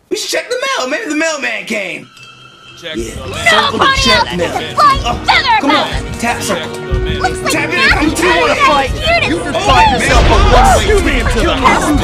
We should check the mail. Maybe the mailman came. Check Yeah. the No, mail. Pony Up! mail. Flying feather Come on, melon! tap circle. Looks like Tap it. Master I'm too Chief wanna has fight. students. You just find yourself a one-way ticket to the house.